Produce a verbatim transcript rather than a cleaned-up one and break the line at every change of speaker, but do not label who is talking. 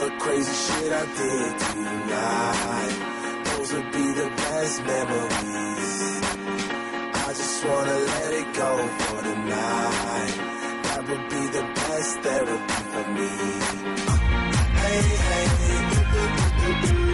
the crazy shit I did tonight, those would be the best memories. I just wanna let it go for the night. That would be the best therapy for me. Hey, hey,